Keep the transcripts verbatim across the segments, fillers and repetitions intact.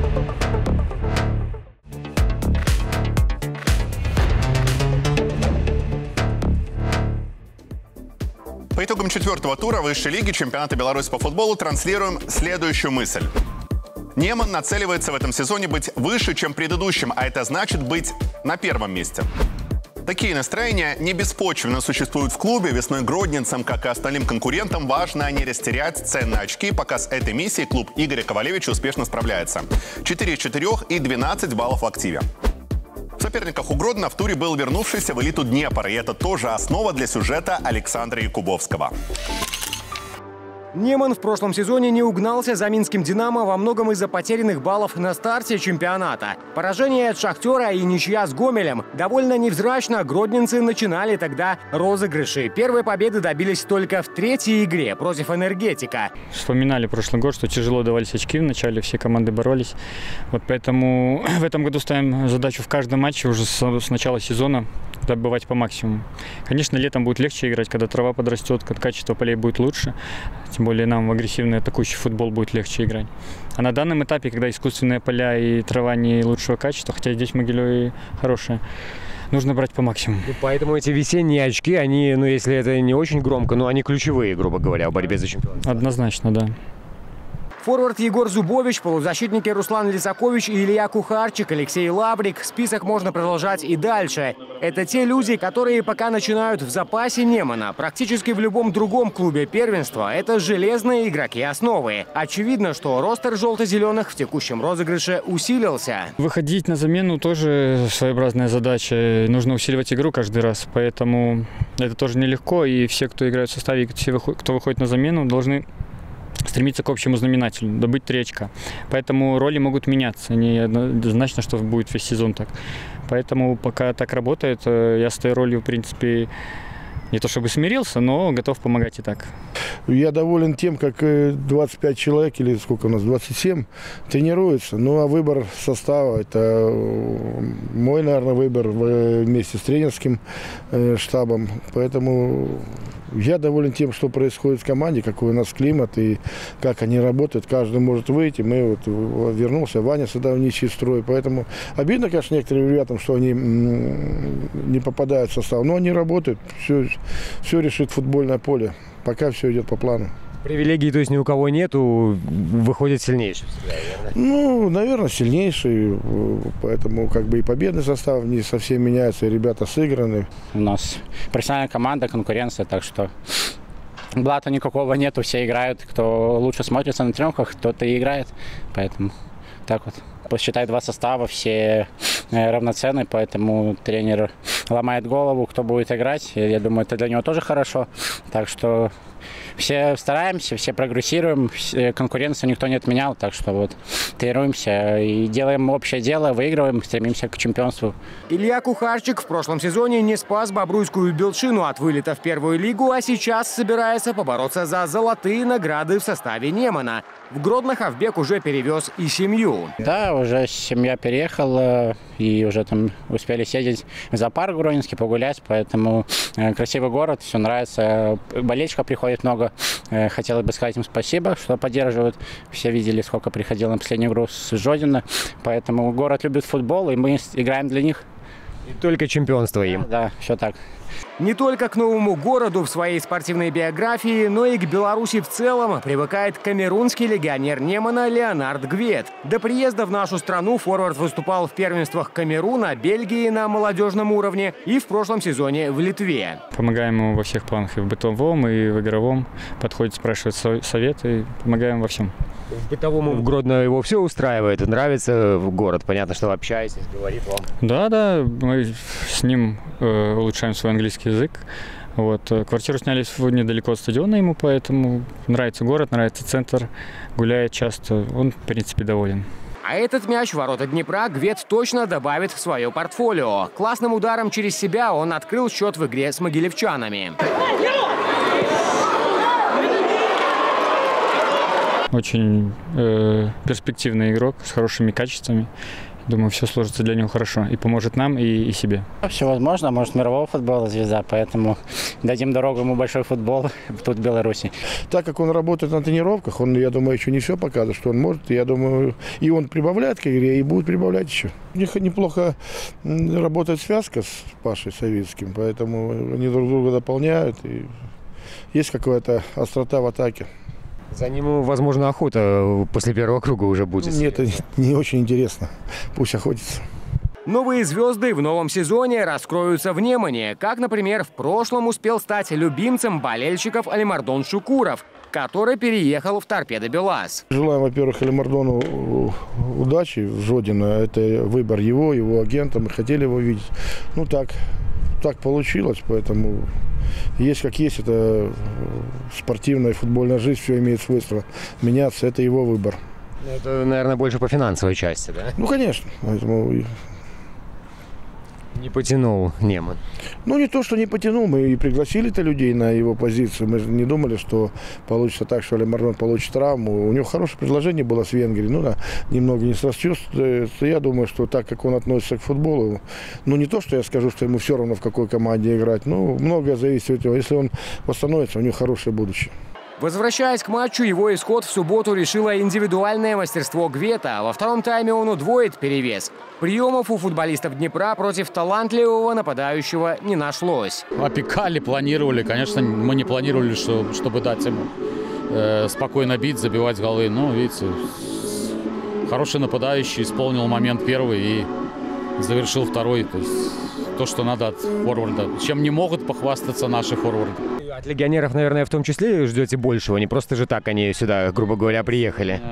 По итогам четвертого тура высшей лиги чемпионата Беларуси по футболу транслируем следующую мысль. Неман нацеливается в этом сезоне быть выше, чем предыдущим, а это значит быть на первом месте. Такие настроения не беспочвенно существуют в клубе. Весной гродненцам, как и остальным конкурентам, важно не растерять ценные очки, пока с этой миссией клуб Игоря Ковалевича успешно справляется. четыре из четырёх и двенадцать баллов в активе. В соперниках у Гродно в туре был вернувшийся в элиту Днепр, и это тоже основа для сюжета Александра Якубовского. Неман в прошлом сезоне не угнался за минским «Динамо» во многом из-за потерянных баллов на старте чемпионата. Поражение от «Шахтера» и ничья с Гомелем. Довольно невзрачно гродненцы начинали тогда розыгрыши. Первой победы добились только в третьей игре против «Энергетика». Вспоминали прошлый год, что тяжело давались очки в начале, все команды боролись. Вот поэтому в этом году ставим задачу в каждом матче уже с, с начала сезона добывать по максимуму. Конечно, летом будет легче играть, когда трава подрастет, когда качество полей будет лучше. Тем более нам в агрессивный атакующий футбол будет легче играть. А на данном этапе, когда искусственные поля и трава не лучшего качества, хотя здесь в Могилеве хорошие, нужно брать по максимуму. И поэтому эти весенние очки, они, ну если это не очень громко, но они ключевые, грубо говоря, в борьбе за чемпионство. Однозначно, да. Форвард Егор Зубович, полузащитники Руслан Лисакович и Илья Кухарчик, Алексей Лаврик. Список можно продолжать и дальше. Это те люди, которые пока начинают в запасе Немана. Практически в любом другом клубе первенства это железные игроки основы. Очевидно, что ростер желто-зеленых в текущем розыгрыше усилился. Выходить на замену тоже своеобразная задача. Нужно усиливать игру каждый раз, поэтому это тоже нелегко. И все, кто играет в составе, все, кто выходит на замену, должны стремиться к общему знаменателю, добыть три очка. Поэтому роли могут меняться. Не однозначно, что будет весь сезон так. Поэтому пока так работает, я с этой ролью, в принципе, не то чтобы смирился, но готов помогать и так. Я доволен тем, как двадцать пять человек, или сколько у нас, двадцать семь, тренируются. Ну, а выбор состава, это мой, наверное, выбор вместе с тренерским штабом. Поэтому я доволен тем, что происходит в команде, какой у нас климат и как они работают. Каждый может выйти. Мы вот вернулся, Ваня сюда в ничий строй. Поэтому обидно, конечно, некоторым ребятам, что они не попадают в состав. Но они работают. Все, все решит футбольное поле. Пока все идет по плану. Привилегий, то есть ни у кого нету, выходит сильнейший. Ну, наверное, сильнейший. Поэтому как бы и победный состав не совсем меняется, и ребята сыграны. У нас профессиональная команда, конкуренция, так что блата никакого нету, все играют. Кто лучше смотрится на тренировках, тот и играет. Поэтому так вот. Посчитай два состава, все равноценны, поэтому тренер ломает голову, кто будет играть. Я думаю, это для него тоже хорошо. Так что все стараемся, все прогрессируем, конкуренцию никто не отменял, так что вот тренируемся и делаем общее дело, выигрываем, стремимся к чемпионству. Илья Кухарчик в прошлом сезоне не спас бобруйскую Белшину от вылета в первую лигу, а сейчас собирается побороться за золотые награды в составе Немана. В Гродно Хавбек уже перевез и семью. Да, уже семья переехала и уже там успели съездить в зоопарк гродненский, погулять, поэтому красивый город, все нравится, болельщиков приходит много. Хотелось бы сказать им спасибо, что поддерживают. Все видели, сколько приходило на последнюю игру с Жодина, поэтому город любит футбол, и мы играем для них. И только чемпионство им. Да, да, все так. Не только к новому городу в своей спортивной биографии, но и к Беларуси в целом привыкает камерунский легионер Немана Леонард Гвет. До приезда в нашу страну форвард выступал в первенствах Камеруна, Бельгии на молодежном уровне и в прошлом сезоне в Литве. Помогаем ему во всех планах, и в бытовом, и в игровом. Подходит, спрашивает советы, помогаем во всем. В бытовом в Гродно его все устраивает, нравится в город. Понятно, что вы общаетесь, говорит вам. Да, да, мы с ним э, улучшаем свой английский язык. Вот. Квартиру сняли недалеко от стадиона ему, поэтому нравится город, нравится центр, гуляет часто. Он, в принципе, доволен. А этот мяч в ворота Днепра Гвет точно добавит в свое портфолио. Классным ударом через себя он открыл счет в игре с могилевчанами. Очень э, перспективный игрок с хорошими качествами. Думаю, все сложится для него хорошо и поможет нам, и, и себе. Все возможно, может мирового футбола звезда, поэтому дадим дорогу ему большой футбол тут в Беларуси. Так как он работает на тренировках, он, я думаю, еще не все показывает, что он может. Я думаю, и он прибавляет к игре, и будет прибавлять еще. У них неплохо работает связка с Пашей Савицким, поэтому они друг друга дополняют, и есть какая-то острота в атаке. За ним, возможно, охота после первого круга уже будет. Нет, это не очень интересно. Пусть охотится. Новые звезды в новом сезоне раскроются в Немане. Как, например, в прошлом успел стать любимцем болельщиков Алимардон Шукуров, который переехал в Торпедо Белаз. Желаем, во-первых, Алимардону удачи в Жодино. Это выбор его, его агента. Мы хотели его видеть. Ну так, так получилось, поэтому... Есть как есть, это спортивная, футбольная жизнь, все имеет свойство меняться, это его выбор. Это, наверное, больше по финансовой части, да? Ну, конечно. Поэтому... Не потянул Неман. Ну, не то, что не потянул, мы и пригласили-то людей на его позицию. Мы же не думали, что получится так, что Алимардон получит травму. У него хорошее предложение было с Венгрией, ну да, немного не срасчувствуется. Я думаю, что так, как он относится к футболу, ну, не то, что я скажу, что ему все равно, в какой команде играть, но многое зависит от него. Если он восстановится, у него хорошее будущее. Возвращаясь к матчу, его исход в субботу решило индивидуальное мастерство Гвета. Во втором тайме он удвоит перевес. Приемов у футболистов Днепра против талантливого нападающего не нашлось. Опекали, планировали. Конечно, мы не планировали, что, чтобы дать ему э, спокойно бить, забивать голы. Но, видите, хороший нападающий исполнил момент первый и завершил второй. То есть то, что надо от форварда. Чем не могут похвастаться наши форварды. От легионеров, наверное, в том числе ждете большего? Не просто же так они сюда, грубо говоря, приехали.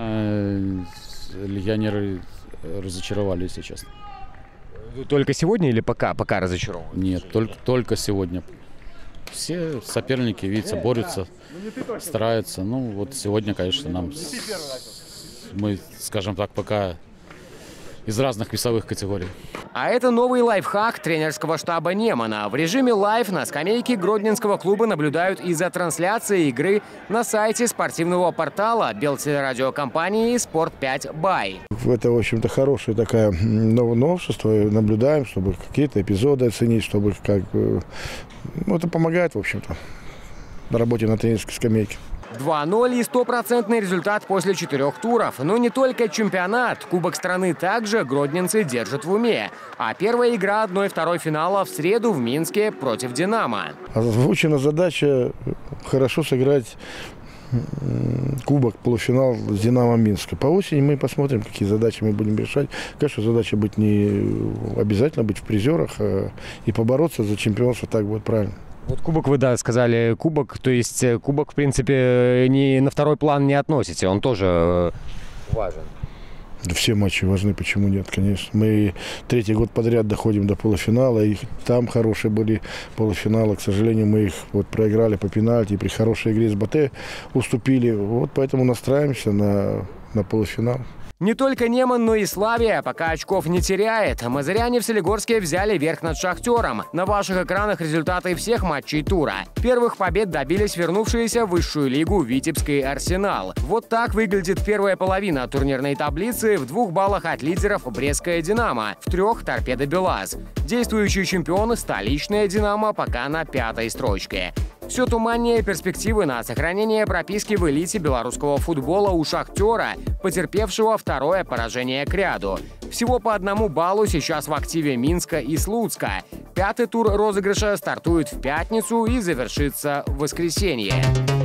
Легионеры разочаровали, если честно. Только сегодня или пока, пока разочарованы? Нет, только, только сегодня. Все соперники, видите, борются, стараются. Ну, вот сегодня, конечно, нам, мы, скажем так, пока из разных весовых категорий. А это новый лайфхак тренерского штаба Немана. В режиме лайв на скамейке Гродненского клуба наблюдают и за трансляцией игры на сайте спортивного портала белтелерадиокомпании «Спорт пять Бай». Это, в общем-то, хорошее такое новшество. Наблюдаем, чтобы какие-то эпизоды оценить, чтобы как... Ну, это помогает, в общем-то, на работе на тренерской скамейке. два ноль и стопроцентный результат после четырех туров. Но не только чемпионат. Кубок страны также гродненцы держат в уме. А первая игра одной-второй финала в среду в Минске против «Динамо». Озвучена задача хорошо сыграть кубок, полуфинал с «Динамо» Минска. По осени мы посмотрим, какие задачи мы будем решать. Конечно, задача быть не обязательно быть в призерах, а и побороться за чемпионство, так будет правильно. Вот кубок вы, да, сказали, кубок, то есть кубок, в принципе, не на второй план не относите, он тоже важен. Да все матчи важны, почему нет, конечно. Мы третий год подряд доходим до полуфинала, и там хорошие были полуфиналы. К сожалению, мы их вот проиграли по пенальти, и при хорошей игре с БТ уступили. Вот поэтому настраиваемся на, на полуфинал. Не только Неман, но и Славия пока очков не теряет. Мазыряне в Солигорске взяли верх над Шахтером. На ваших экранах результаты всех матчей тура. Первых побед добились вернувшиеся в высшую лигу Витебский Арсенал. Вот так выглядит первая половина турнирной таблицы. В двух баллах от лидеров Брестская Динамо, в трех Торпедо Белаз. Действующие чемпионы столичная Динамо пока на пятой строчке. Все туманнее перспективы на сохранение прописки в элите белорусского футбола у «Шахтера», потерпевшего второе поражение к ряду. Всего по одному баллу сейчас в активе Минска и Слуцка. Пятый тур розыгрыша стартует в пятницу и завершится в воскресенье.